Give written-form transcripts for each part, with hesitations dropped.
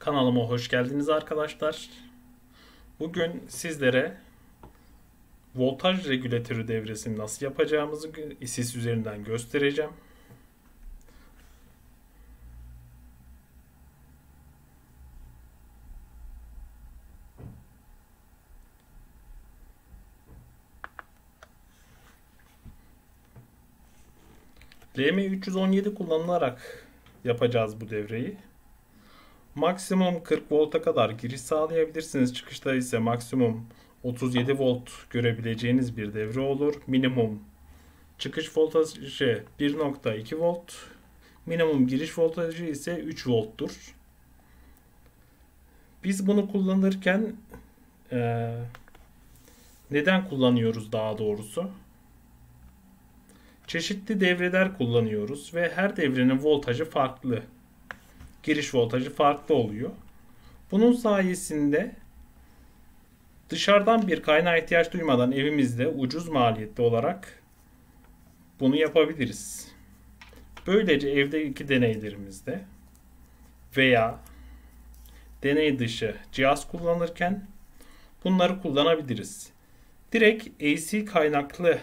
Kanalıma hoş geldiniz arkadaşlar. Bugün sizlere voltaj regülatörü devresini nasıl yapacağımızı ISIS üzerinden göstereceğim. LM317 kullanılarak yapacağız bu devreyi. Maksimum 40 volta kadar giriş sağlayabilirsiniz. Çıkışta ise maksimum 37 volt görebileceğiniz bir devre olur. Minimum çıkış voltajı 1.2 volt. Minimum giriş voltajı ise 3 volttur. Biz bunu kullanırken neden kullanıyoruz daha doğrusu? Çeşitli devreler kullanıyoruz ve her devrenin voltajı farklı. Giriş voltajı farklı oluyor. Bunun sayesinde dışarıdan bir kaynağa ihtiyaç duymadan evimizde ucuz maliyetli olarak bunu yapabiliriz. Böylece evdeki deneylerimizde veya deney dışı cihaz kullanırken bunları kullanabiliriz. Direkt AC kaynaklı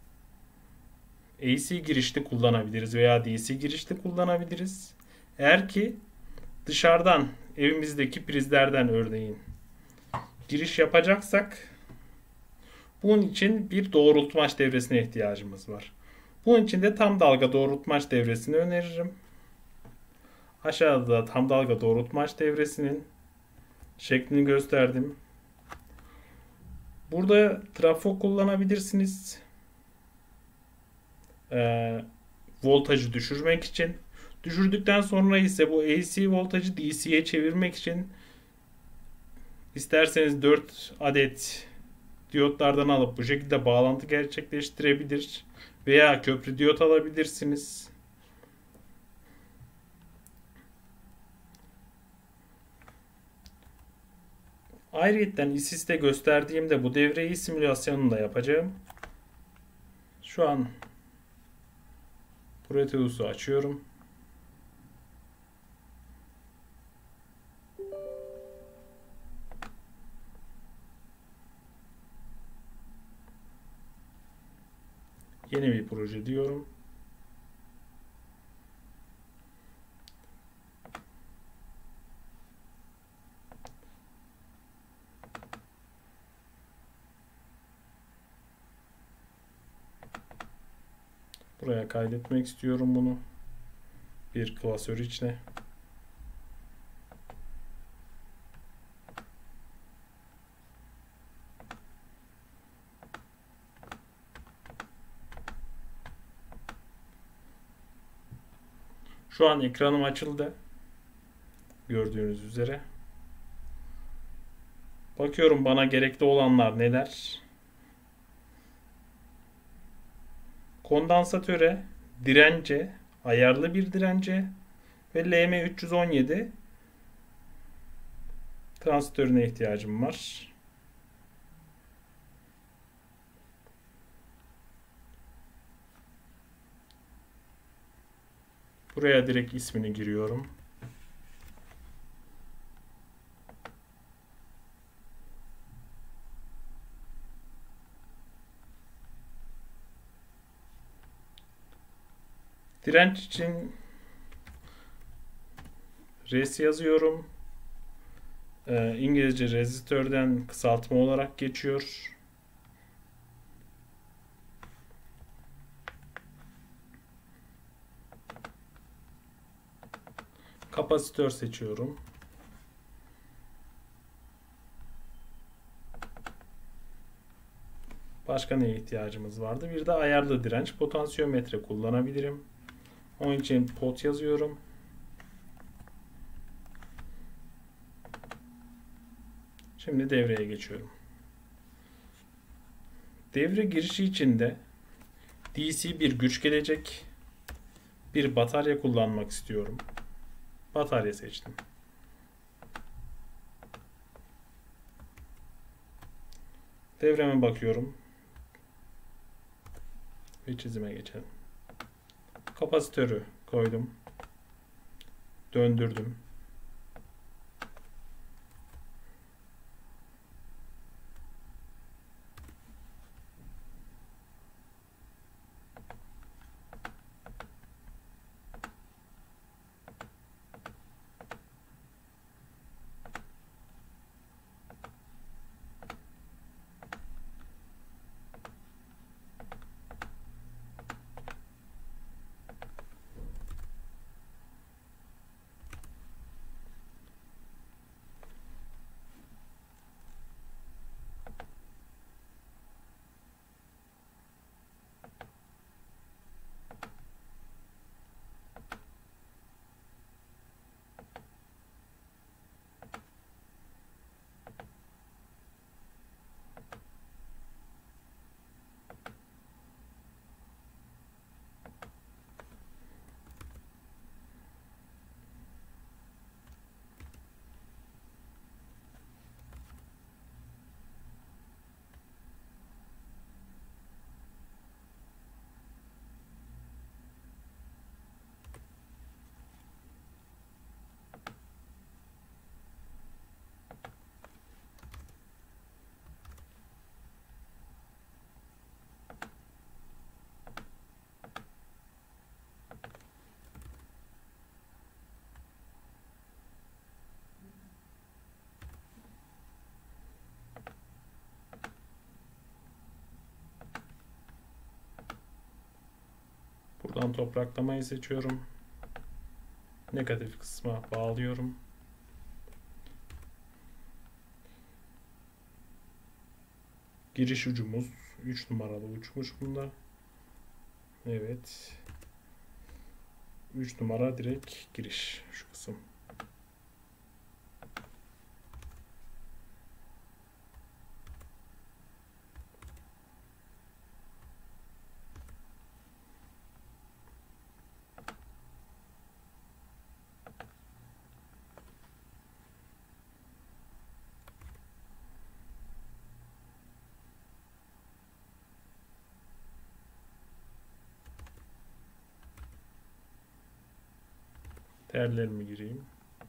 AC girişli kullanabiliriz veya DC girişli kullanabiliriz. Eğer ki dışarıdan evimizdeki prizlerden örneğin giriş yapacaksak bunun için bir doğrultmaç devresine ihtiyacımız var. Bunun için de tam dalga doğrultmaç devresini öneririm. Aşağıda tam dalga doğrultmaç devresinin şeklini gösterdim. Burada trafo kullanabilirsiniz. Voltajı düşürmek için. Düşürdükten sonra ise bu AC voltajı DC'ye çevirmek için isterseniz 4 adet diyotlardan alıp bu şekilde bağlantı gerçekleştirebilir veya köprü diyot alabilirsiniz. Ayrıca ISIS'te gösterdiğimde bu devreyi simülasyonunu da yapacağım. Şu an Proteus'u açıyorum. Yeni bir proje diyorum. Buraya kaydetmek istiyorum bunu. Bir klasör içine. Şu an ekranım açıldı. Gördüğünüz üzere. Bakıyorum bana gerekli olanlar neler. Kondansatöre, dirence, ayarlı bir dirence ve LM317 transistörüne ihtiyacım var. Buraya direkt ismini giriyorum. Direnç için res yazıyorum. İngilizce rezistörden kısaltma olarak geçiyor. Kapasitör seçiyorum. Başka neye ihtiyacımız vardı? Bir de ayarlı direnç, potansiyometre kullanabilirim. Onun için pot yazıyorum. Şimdi devreye geçiyorum. Devre girişi için de DC bir güç gelecek. Bir batarya kullanmak istiyorum. Batarya seçtim. Devreme bakıyorum. Ve çizime geçelim. Kapasitörü koydum. Döndürdüm. Buradan topraklamayı seçiyorum. Negatif kısma bağlıyorum. Giriş ucumuz 3 numaralı uçmuş bunda. Evet. 3 numara direkt giriş şu kısım. Değerlerimi gireyim.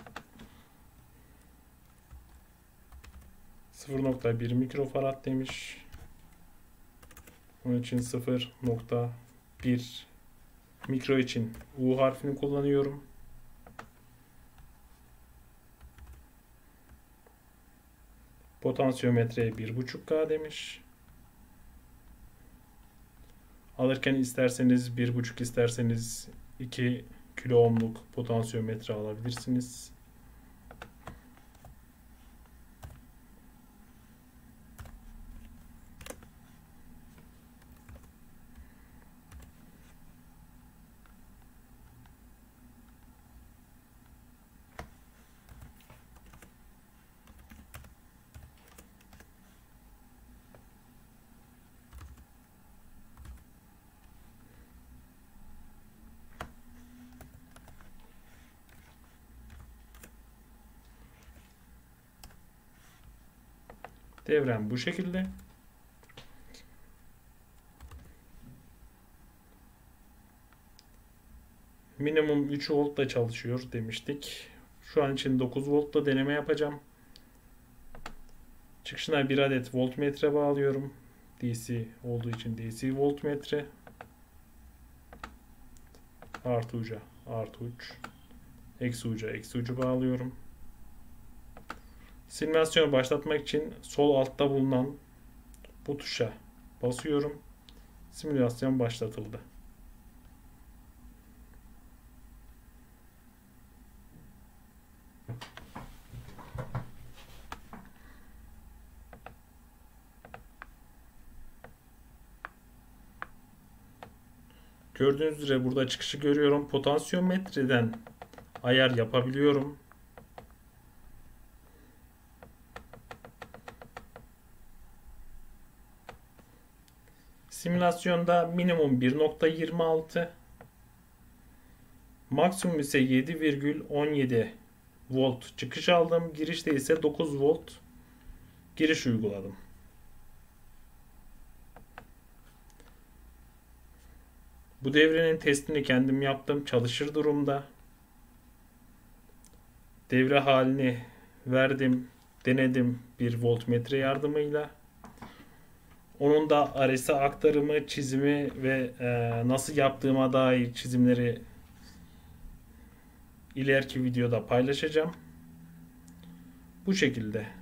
0.1 mikrofarad demiş. Onun için 0.1 mikro için U harfini kullanıyorum. Potansiyometreye 1.5K demiş. Alırken isterseniz 1.5 isterseniz 2 kilo ohmluk potansiyometre alabilirsiniz. Devrem bu şekilde. Minimum 3 voltla çalışıyor demiştik. Şu an için 9 voltla deneme yapacağım. Çıkışına bir adet voltmetre bağlıyorum. DC olduğu için DC voltmetre. Artı uca artı uç. Eksi uca eksi ucu bağlıyorum. Simülasyonu başlatmak için sol altta bulunan bu tuşa basıyorum. Simülasyon başlatıldı. Gördüğünüz üzere burada çıkışı görüyorum. Potansiyometreden ayar yapabiliyorum. Simülasyonda minimum 1.26, maksimum ise 7,17 volt çıkış aldım. Girişte ise 9 volt giriş uyguladım. Bu devrenin testini kendim yaptım. Çalışır durumda. Devre halini verdim, denedim bir voltmetre yardımıyla. Onun da RS'e aktarımı, çizimi ve nasıl yaptığıma dair çizimleri ileriki videoda paylaşacağım. Bu şekilde.